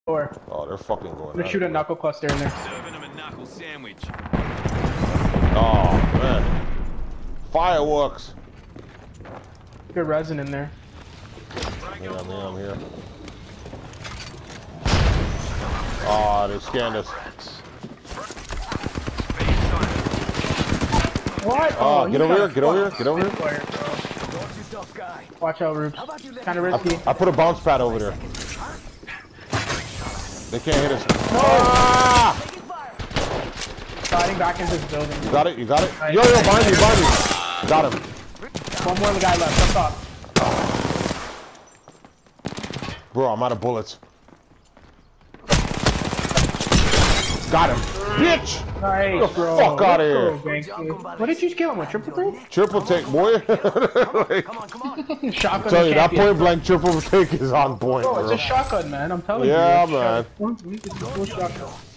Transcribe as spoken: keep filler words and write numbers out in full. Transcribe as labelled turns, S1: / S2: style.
S1: Or
S2: Oh, they're fucking going.
S1: I'm gonna shoot a knuckle cluster in there.
S3: Serving him a knuckle sandwich.
S2: Oh man, fireworks.
S1: Good resin in there.
S2: Yeah, I'm here. I'm here. Oh, they scanned us.
S1: What?
S2: Oh,
S1: Oh,
S2: get over here. Get over here. Get over here.
S1: Player, Watch out, Roops. Kind of risky.
S2: I, I put a bounce pad over there. They can't hit us. Ah!
S1: Sliding back into this building.
S2: You got it? You got it? Yo, yo, behind me, behind me. Got him.
S1: One more guy left. Up top.
S2: Bro, I'm out of bullets. Got him. Bitch!
S1: Nice,
S2: Get the
S1: bro.
S2: fuck out of here.
S1: What did you kill him with? Triple take?
S2: Triple take, boy. Like,
S3: Come on, come on.
S1: Shotgun.
S2: tell you, that
S1: champion.
S2: point blank triple take is on point,
S1: Bro,
S2: bro.
S1: it's a shotgun, man. I'm telling
S2: Yeah,
S1: you.
S2: man.
S1: It's a shotgun.